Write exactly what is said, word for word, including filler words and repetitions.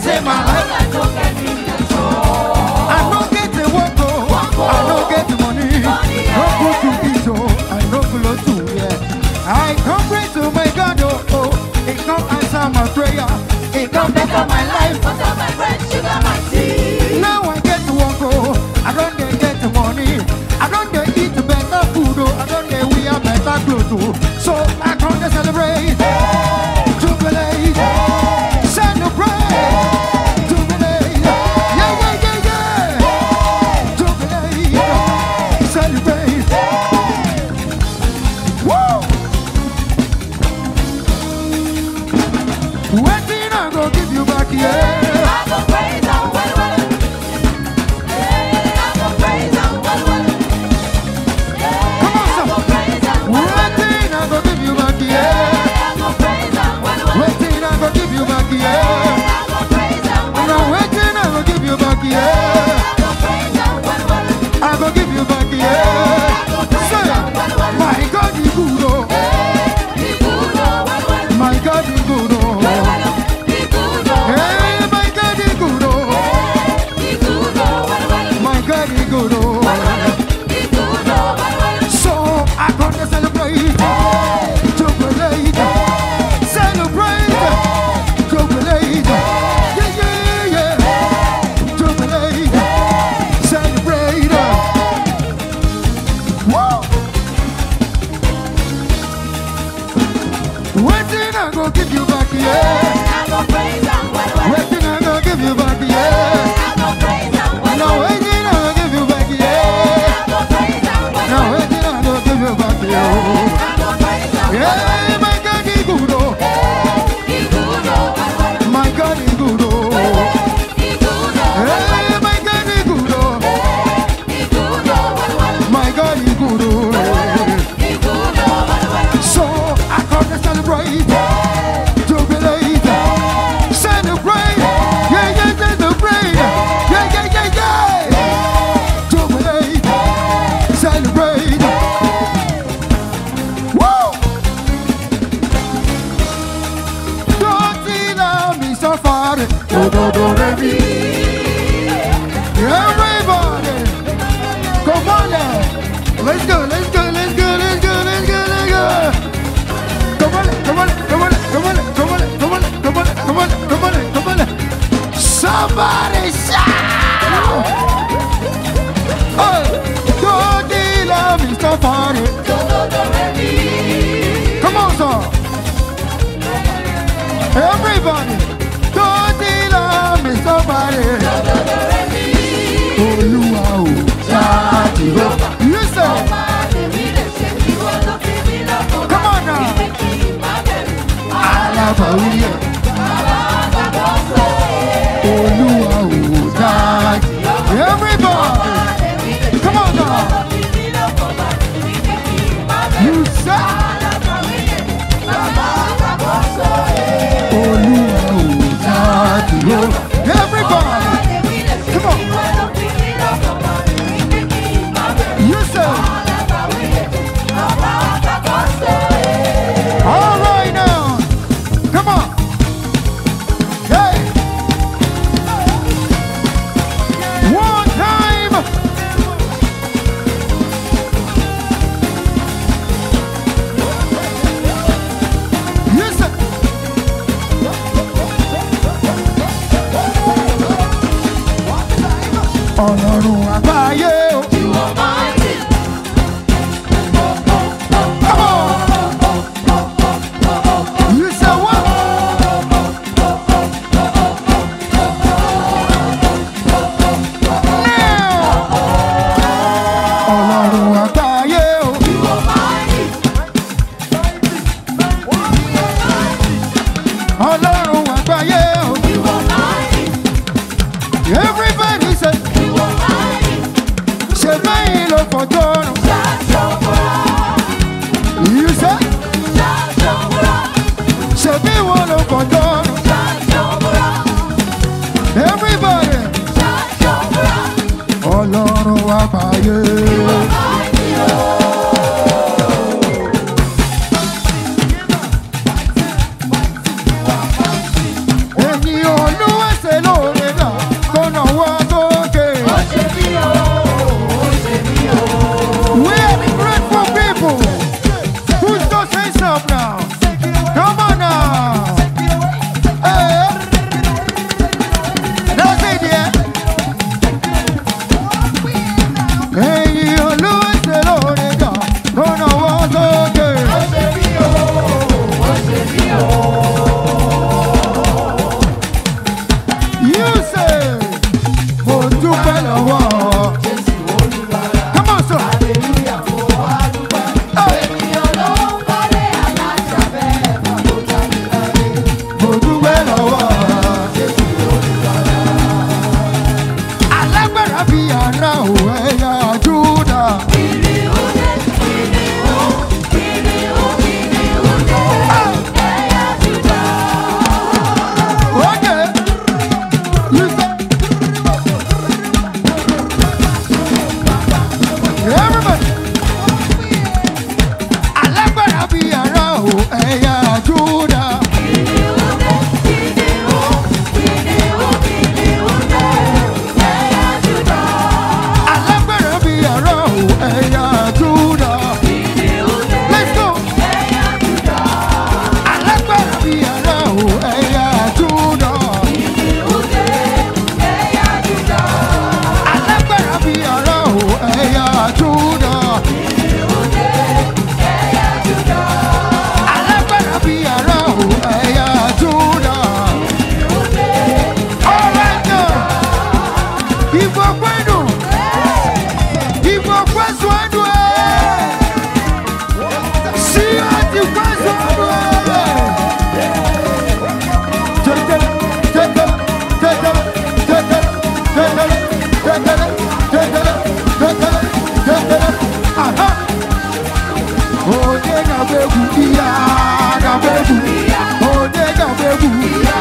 say my life. I don't get in the show. I don't get the work, oh. I don't get the money. No food to eat, oh. I no clothes to wear. I come pray to my God, oh, oh. It come answer my prayer. It come better my life. Butter my bread, sugar my tea. Now I get to work, oh. I don't get get the money. I don't get eat better food, oh. I don't get wear better clothes, oh. So I come to celebrate, jubilate, celebrate, jubilate, yeah, yeah, yeah, yeah, jubilate, celebrate. Woo! Waiting, I go give you back, yeah. I go praise and well, well. I go praise and well, well. Come on, I go sir. praise and well, well. Waiting, I go give you back, yeah. I go praise and well, well. Waiting, I go give you back, yeah. I go praise and well, Now well. waiting, I go give you back, yeah. I go praise and well, well. I go give you back, yeah. Say, my God is good, oh. He good, oh, well, well. My God is good, oh. Well, well, he good, oh, well, Hey, my God is good, oh. well. He good, oh, well, well. My God is good, oh. Well, well, he good, oh, well, well. So I come to celebrate, jubilate, celebrate, jubilate, yeah, yeah, yeah, jubilate, celebrate. Whoa! Waiting, I go give you back, yeah. I go praise and well, well. Waiting, I go give you back, yeah. I go praise and well, Now well. waiting, I go give you back, yeah. I go praise and well, Now well. waiting, I go give you back, yeah. I go praise and well, well. Yeah, my God is good, oh. He good, oh, well, well. My God is good, oh. He good, oh, well, well. Hey, my God is good, oh. He good, oh, well, well. My God is good, oh. He good, oh, well, well. So I come to celebrate, jubilate, celebrate, yeah, yeah, celebrate, yeah, yeah, yeah, yeah, jubilate, celebrate. Woo! Don't allow me so far, do do do re mi. Everybody, come on now. Let's go, let's go, let's go, let's go, let's go, let's go. Come on, come on, come on, come on, come on, come on, come on, come on, come on, come on. Somebody shout! Oh, don't allow me so far. Do, do, do, re, mi. Come on, sir. Everybody, don't allow me somebody. Do, do, do, re, mi. Olúwa o, ṣáàtì ló. You say, come on now. Alábàáwíyẹ̀. Olúwa o, ṣáàtì. Everybody, come on now. You say, Olúwa o, ṣáàtì ló. Everybody, come on. You say, all right now. Come on. Hey. One time. See what you guys Oh,